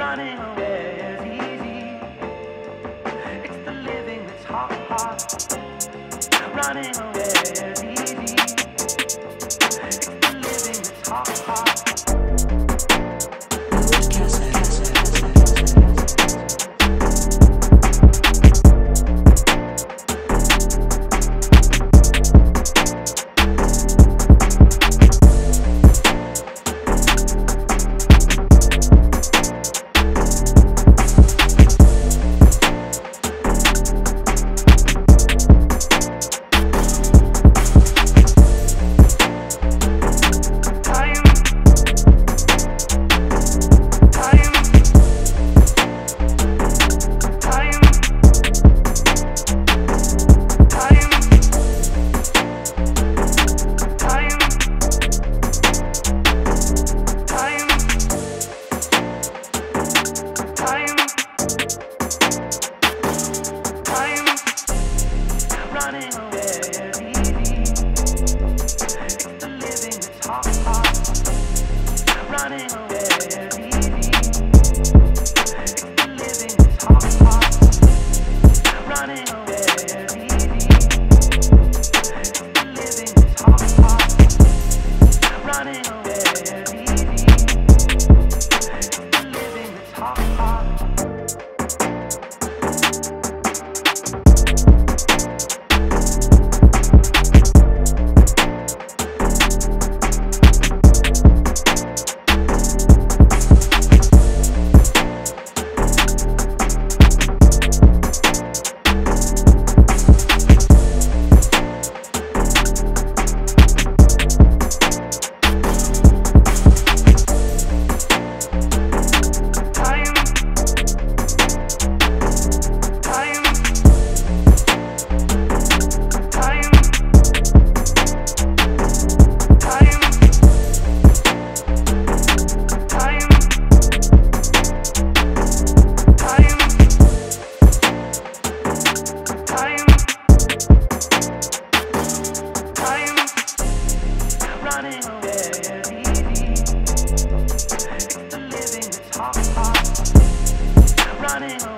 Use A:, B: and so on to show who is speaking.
A: Running away is easy. It's the living that's hard. Running away is easy. It's the living that's hard. Running away is easy. It's the living that's hard. Running away is easy. It's the living that's hard. Running away is easy. It's the living that's hard. Running away is easy. It's the living that's hard. Running away is easy. It's the living that's hard. Running away.